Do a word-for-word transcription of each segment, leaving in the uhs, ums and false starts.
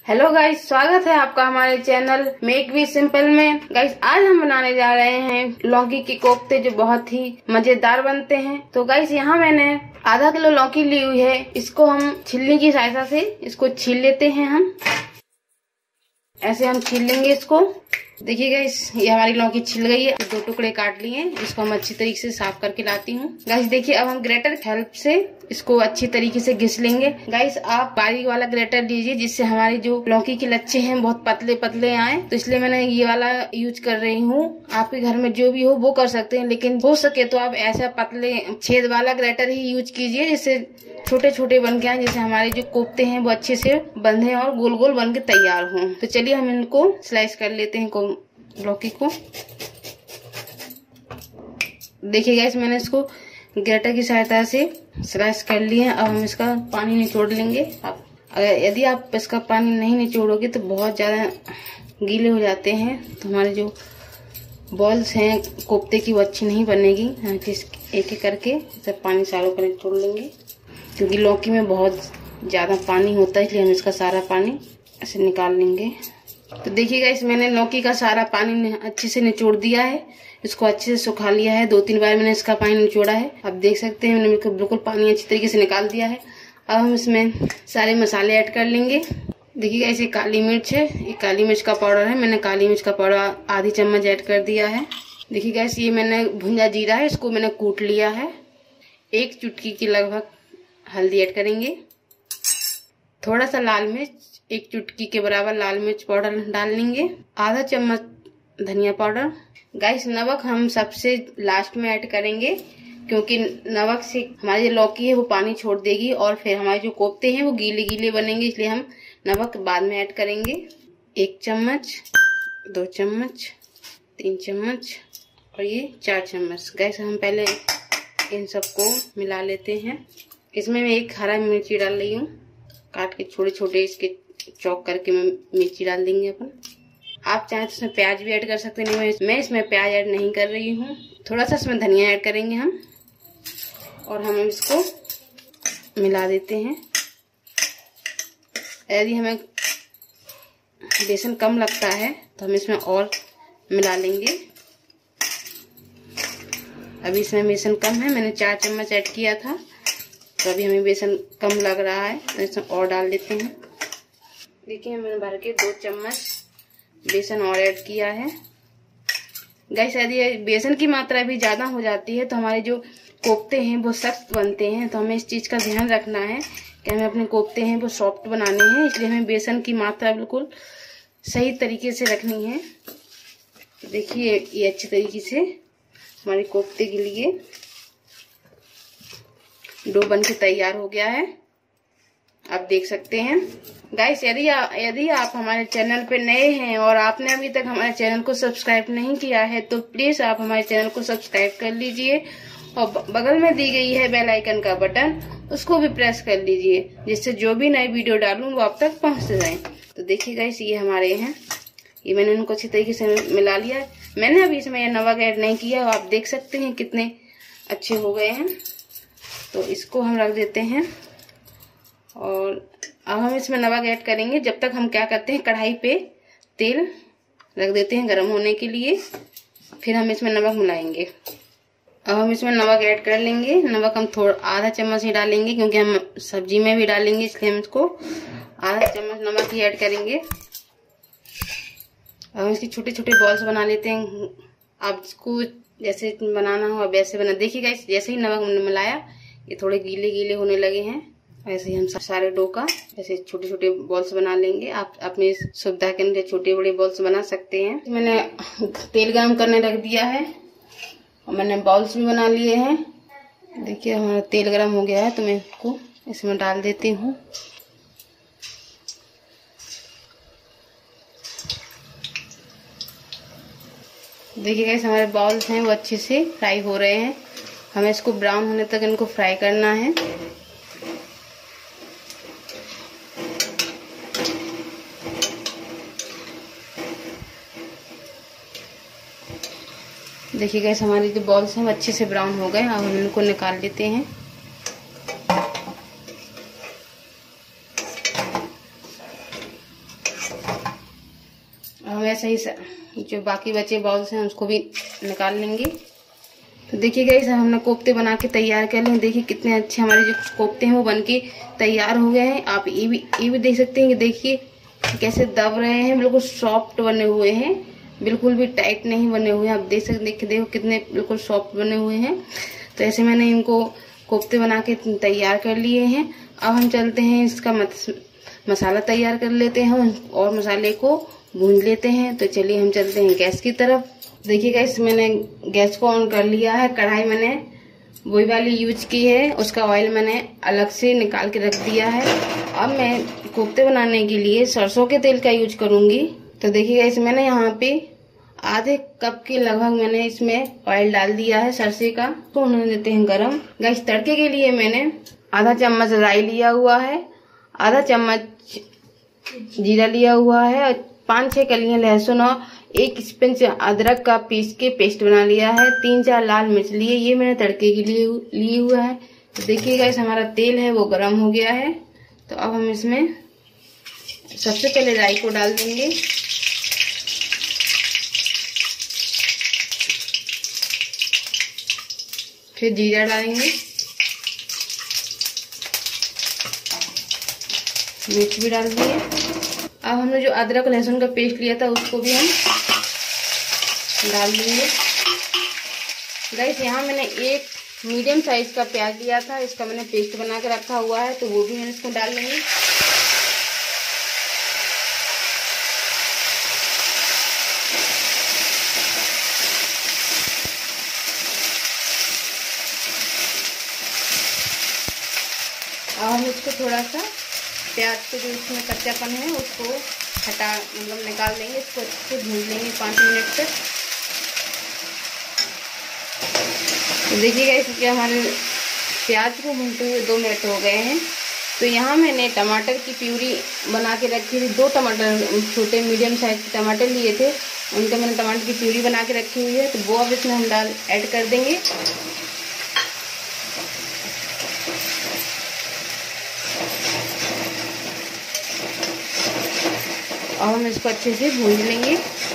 Hello guys, स्वागत है आपका हमारे चैनल मेक वी सिंपल में। गाइस आज हम बनाने जा रहे हैं लौकी के कोफ्ते जो बहुत ही मजेदार बनते हैं। तो गाइस यहाँ मैंने आधा किलो लौकी ली हुई है। इसको हम छीलने की सहायता से इसको छील लेते हैं। हम ऐसे हम छील लेंगे इसको। देखिए गाइस ये हमारी लौकी छिल गई है। दो टुकड़े काट लिए। इसको हम अच्छी तरीके से साफ करके लाती हूँ। गाइस देखिए अब हम ग्रेटर की हेल्प से इसको अच्छी तरीके से घिस लेंगे। गाइस आप बारीक वाला ग्रेटर लीजिए जिससे हमारी जो लौकी के लच्छे हैं बहुत पतले पतले आए। तो इसलिए मैंने ये वाला यूज कर रही हूँ। आपके घर में जो भी हो वो कर सकते हैं, लेकिन हो सके तो आप ऐसा पतले छेद वाला ग्रेटर ही यूज कीजिए जिससे छोटे छोटे बन के आए, जैसे हमारे जो कोफ्ते हैं वो अच्छे से बंधे और गोल गोल बन के तैयार हों। तो चलिए हम इनको स्लाइस कर लेते हैं लौकी को। देखिए गाइस मैंने इसको ग्रेटर की सहायता से स्लाइस कर लिया है। अब हम इसका पानी निचोड़ लेंगे। अब अगर यदि आप इसका पानी नहीं निचोड़ोगे तो बहुत ज्यादा गीले हो जाते हैं, तो हमारे जो बॉल्स हैं कोफ्ते की वो अच्छी नहीं बनेगी। एक एक करके सब पानी सारों का निचोड़ लेंगे, क्योंकि लौकी में बहुत ज्यादा पानी होता है, इसलिए हम इसका सारा पानी ऐसे निकाल लेंगे। तो देखिएगा इस मैंने लौकी का सारा पानी अच्छे से निचोड़ दिया है। इसको अच्छे से सुखा लिया है। दो तीन बार मैंने इसका पानी निचोड़ा है। अब देख सकते हैं मैंने बिल्कुल पानी अच्छी तरीके से निकाल दिया है। अब हम इसमें सारे मसाले ऐड कर लेंगे। देखिएगा इसे काली मिर्च है, ये काली मिर्च का पाउडर है। मैंने काली मिर्च का पाउडर आधी चम्मच ऐड कर दिया है। देखिएगा इस ये मैंने भुंजा जीरा है, इसको मैंने कूट लिया है। एक चुटकी की लगभग हल्दी ऐड करेंगे। थोड़ा सा लाल मिर्च, एक चुटकी के बराबर लाल मिर्च पाउडर डाल लेंगे। आधा चम्मच धनिया पाउडर। गाइस नमक हम सबसे लास्ट में ऐड करेंगे, क्योंकि नमक से हमारी जो लौकी है वो पानी छोड़ देगी और फिर हमारे जो कोफ्ते हैं वो गीले गीले बनेंगे, इसलिए हम नमक बाद में ऐड करेंगे। एक चम्मच, दो चम्मच, तीन चम्मच और ये चार चम्मच। गाइस हम पहले इन सबको मिला लेते हैं। इसमें मैं एक हरा मिर्ची डाल रही हूँ, काट के छोटे छोटे इसके चॉक करके मैं मिर्ची डाल देंगे अपन। आप चाहें तो इसमें प्याज भी ऐड कर सकते हैं, नहीं मैं इसमें प्याज ऐड नहीं कर रही हूँ। थोड़ा सा इसमें धनिया ऐड करेंगे हम और हम इसको मिला देते हैं। यदि हमें बेसन कम लगता है तो हम इसमें और मिला लेंगे। अभी इसमें बेसन कम है, मैंने चार चम्मच ऐड किया था, तो अभी हमें बेसन कम लग रहा है तो इसमें और डाल देते हैं। देखिए मैंने भर के दो चम्मच बेसन और ऐड किया है। गाइस यदि बेसन की मात्रा भी ज्यादा हो जाती है तो हमारे जो कोफ्ते हैं वो सख्त बनते हैं, तो हमें इस चीज का ध्यान रखना है कि हमें अपने कोफ्ते हैं वो सॉफ्ट बनाने हैं, इसलिए हमें बेसन की मात्रा बिल्कुल सही तरीके से रखनी है। देखिए ये अच्छी तरीके से हमारे कोफ्ते के लिए डो बन के तैयार हो गया है, आप देख सकते हैं। गाइस यदि यदि आप हमारे चैनल पे नए हैं और आपने अभी तक हमारे चैनल को सब्सक्राइब नहीं किया है तो प्लीज आप हमारे चैनल को सब्सक्राइब कर लीजिए और बगल में दी गई है बेल आइकन का बटन, उसको भी प्रेस कर लीजिए, जिससे जो भी नई वीडियो डालूं वो आप तक पहुंच जाए। तो देखिए गाइस ये हमारे हैं, ये मैंने उनको अच्छी तरीके से मिला लिया है। मैंने अभी इसमें नमक ऐड नहीं किया, आप देख सकते हैं कितने अच्छे हो गए हैं। तो इसको हम रख देते हैं और अब हम इसमें नमक ऐड करेंगे। जब तक हम क्या करते हैं कढ़ाई पे तेल रख देते हैं गर्म होने के लिए, फिर हम इसमें नमक मिलाएंगे। अब हम इसमें नमक ऐड कर लेंगे। नमक हम थोड़ा आधा चम्मच ही डालेंगे, क्योंकि हम सब्जी में भी डालेंगे, इसलिए हम इसको आधा चम्मच नमक ही ऐड करेंगे। अब हम इसकी छोटे छोटे बॉल्स बना लेते हैं। आप इसको जैसे बनाना हो वैसे बना। देखिएगा जैसे ही नमक मिलाया ये थोड़े गीले गीले होने लगे हैं, ऐसे ही हम सारे डो का ऐसे छोटे छोटे बॉल्स बना लेंगे। आप अपनी सुविधा के अनुसार छोटे बड़े बॉल्स बना सकते हैं। मैंने तेल गरम करने रख दिया है और मैंने बॉल्स भी बना लिए हैं। देखिए हमारा तेल गरम हो गया है, तो मैं इसको इसमें डाल देती हूँ। देखिए गाइस हमारे बॉल्स हैं वो अच्छे से फ्राई हो रहे हैं। हमें इसको ब्राउन होने तक इनको फ्राई करना है। देखिए गाइस हमारी जो बॉल्स हैं वो अच्छे से ब्राउन हो गए। अब हम इनको निकाल लेते हैं। हम ऐसे ही जो बाकी बचे बाउल्स हैं उसको भी निकाल लेंगे। तो देखिए गाइस हमने कोफ्ते बना के तैयार कर लिए। देखिए कितने अच्छे हमारे जो कोफ्ते हैं वो बन के तैयार हो गए हैं। आप ये भी ये भी देख सकते हैं कि देखिए कैसे दब रहे हैं, बिल्कुल सॉफ्ट बने हुए हैं, बिल्कुल भी टाइट नहीं बने हुए हैं। आप देख सकते देखिए देखो कितने बिल्कुल सॉफ्ट बने हुए हैं। तो ऐसे मैंने इनको कोफ्ते बना के तैयार कर लिए हैं। अब हम चलते हैं इसका मसाला तैयार कर लेते हैं और मसाले को भून लेते हैं। तो चलिए हम चलते हैं गैस की तरफ। देखिए गाइस मैंने गैस को ऑन कर लिया है। कढ़ाई मैंने वही वाली यूज की है, उसका ऑयल मैंने अलग से निकाल के रख दिया है। अब मैं कोफ्ते बनाने के लिए सरसों के तेल का यूज करूंगी। तो देखिए गाइस मैंने यहाँ पे आधे कप के लगभग मैंने इसमें ऑयल डाल दिया है सरसे का। तो होने देते हैं गरम। गाइस तड़के के लिए मैंने आधा चम्मच राई लिया हुआ है, आधा चम्मच जीरा लिया हुआ है और पांच छह कलियां लहसुन और एक स्पिंच अदरक का पीस के पेस्ट बना लिया है। तीन चार लाल मिर्च लिए, ये मैंने तड़के के लिए लिए हुआ है। तो देखिए गाइस हमारा तेल है वो गरम हो गया है। तो अब हम इसमें सबसे पहले राई को डाल देंगे। फिर जीरा डालेंगे, मिर्च भी डाल दिए। अब हमने जो अदरक लहसुन का पेस्ट लिया था उसको भी हम डाल देंगे। गाइस यहाँ मैंने एक मीडियम साइज का प्याज लिया था, इसका मैंने पेस्ट बना के रखा हुआ है, तो वो भी हम इसको डाल लेंगे। अब हम इसको थोड़ा सा प्याज के जो इसमें कच्चापन है उसको हटा मतलब निकाल देंगे। इसको अच्छे से भून लेंगे पाँच मिनट तक। तो देखिएगा इसके हमारे प्याज को भूनते हुए दो मिनट हो गए हैं। तो यहाँ मैंने टमाटर की प्यूरी बना के रखी थी। दो टमाटर छोटे मीडियम साइज के टमाटर लिए थे, उनका मैंने टमाटर की प्यूरी बना के रखी हुई है। तो वो अब इसमें हम डाल ऐड कर देंगे। और हम इसको अच्छे से भून लेंगे।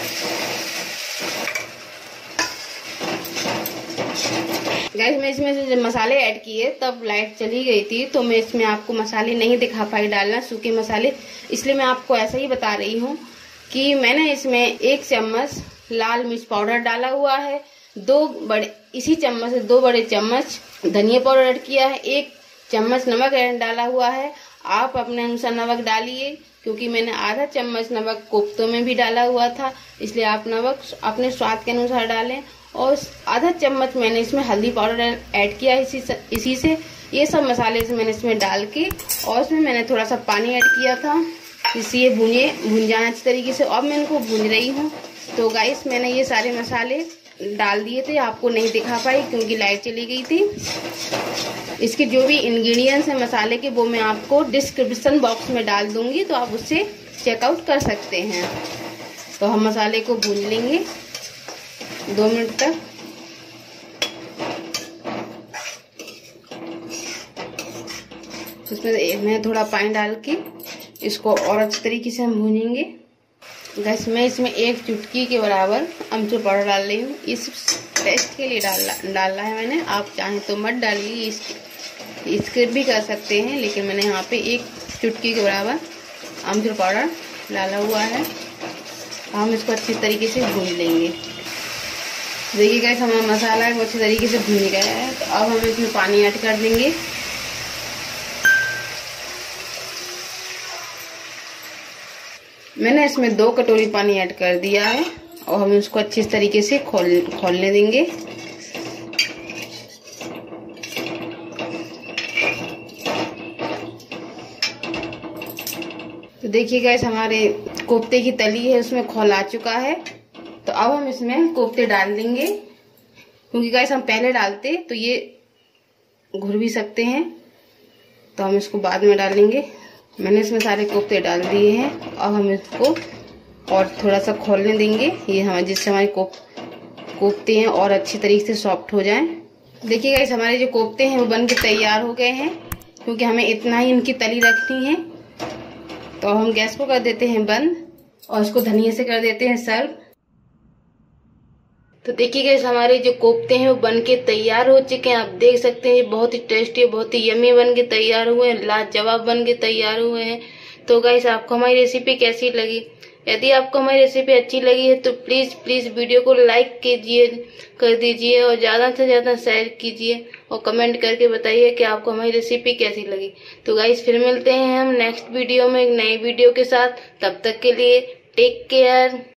गाइस मैं इसमें से जब मसाले ऐड किए तब लाइट चली गई थी, तो मैं इसमें आपको मसाले नहीं दिखा पाई डालना, सूखे मसाले। इसलिए मैं आपको ऐसा ही बता रही हूँ कि मैंने इसमें एक चम्मच लाल मिर्च पाउडर डाला हुआ है, दो बड़े इसी चम्मच से दो बड़े चम्मच धनिया पाउडर ऐड किया है, एक चम्मच नमक ऐड डाला हुआ है। आप अपने अनुसार नमक डालिए, क्योंकि मैंने आधा चम्मच नमक कोफ्तों में भी डाला हुआ था, इसलिए आप नमक अपने स्वाद के अनुसार डालें। और आधा चम्मच मैंने इसमें हल्दी पाउडर ऐड किया इसी से, इसी से ये सब मसाले से मैंने इसमें डाल के, और इसमें मैंने थोड़ा सा पानी ऐड किया था, इससे ये भुने भुन जाए अच्छी तरीके से। अब मैं इनको भून रही हूँ। तो गाइस मैंने ये सारे मसाले डाल दिए थे, आपको नहीं दिखा पाई क्योंकि लाइट चली गई थी। इसके जो भी इंग्रेडिएंट्स हैं मसाले के वो मैं आपको डिस्क्रिप्शन बॉक्स में डाल दूंगी, तो आप उससे चेकआउट कर सकते हैं। तो हम मसाले को भून लेंगे दो मिनट तक। उसमें मैं थोड़ा पानी डाल के इसको और अच्छी तरीके से हम भूनेंगे। गैस मैं इसमें एक चुटकी के बराबर अमचूर पाउडर डाल रही हूँ। इस टेस्ट के लिए डालना डाला है मैंने, आप चाहें तो मत डालिए, इसके इसके भी कर सकते हैं, लेकिन मैंने यहाँ पे एक चुटकी के बराबर अमचूर पाउडर डाला हुआ है। हम इसको अच्छी तरीके से भून लेंगे। देखिए गाइस हमारा मसाला है वो अच्छी तरीके से भून गया है। तो अब हम इसमें पानी ऐड कर देंगे। मैंने इसमें दो कटोरी पानी ऐड कर दिया है और हम इसको अच्छी तरीके से खोल खोलने देंगे। तो देखिए गाइस हमारे कोफ्ते की तली है उसमें खोल आ चुका है। तो अब हम इसमें कोफ्ते डाल देंगे, क्योंकि गाइस हम पहले डालते तो ये घुल भी सकते हैं, तो हम इसको बाद में डालेंगे। मैंने इसमें सारे कोफ्ते डाल दिए हैं। अब हम इसको और थोड़ा सा खोलने देंगे, ये हमारे जिससे हमारे कोफ कोफ्ते हैं और अच्छी तरीके से सॉफ्ट हो जाएं। देखिए गाइस हमारे जो कोफ्ते हैं वो बन के तैयार हो गए हैं, क्योंकि हमें इतना ही इनकी तली रखनी है। तो हम गैस को कर देते हैं बंद और इसको धनिया से कर देते हैं सर्व। तो देखिए गाइस हमारे जो कोफ्ते हैं वो बन के तैयार हो चुके हैं। आप देख सकते हैं ये बहुत ही टेस्टी, बहुत ही यमी बन के तैयार हुए हैं, लाजवाब बन के तैयार हुए हैं। तो गाइस आपको हमारी रेसिपी कैसी लगी? यदि आपको हमारी रेसिपी अच्छी लगी है तो प्लीज प्लीज वीडियो को लाइक कीजिए, कर दीजिए और ज्यादा से ज्यादा शेयर कीजिए और कमेंट करके बताइए कि आपको हमारी रेसिपी कैसी लगी। तो गाइस फिर मिलते हैं हम नेक्स्ट वीडियो में एक नई वीडियो के साथ। तब तक के लिए टेक केयर।